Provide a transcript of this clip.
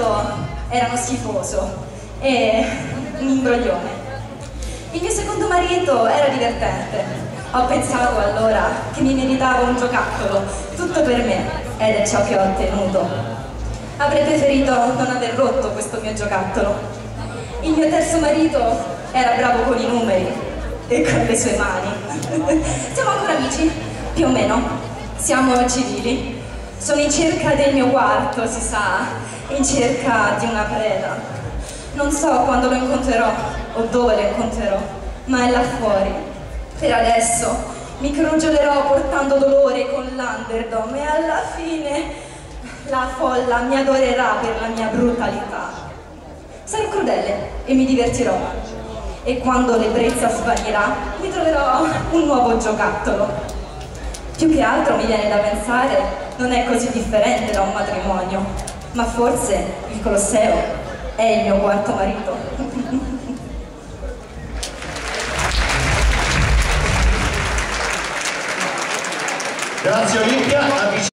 marito era uno schifoso e un imbroglione. Il mio secondo marito era divertente. Ho pensato allora che mi meritavo un giocattolo, tutto per me, ed è ciò che ho ottenuto. Avrei preferito non aver rotto questo mio giocattolo. Il mio terzo marito era bravo con i numeri e con le sue mani. Siamo ancora amici? Più o meno. Siamo civili. Sono in cerca del mio quarto, si sa, in cerca di una preda. Non so quando lo incontrerò o dove lo incontrerò, ma è là fuori. Per adesso mi crogiolerò portando dolore con l'underdome e alla fine la folla mi adorerà per la mia brutalità. Sarò crudele e mi divertirò. E quando l'ebbrezza svanirà, mi troverò un nuovo giocattolo. Più che altro mi viene da pensare, non è così differente da un matrimonio, ma forse il Colosseo è il mio quarto marito. Grazie Olimpia.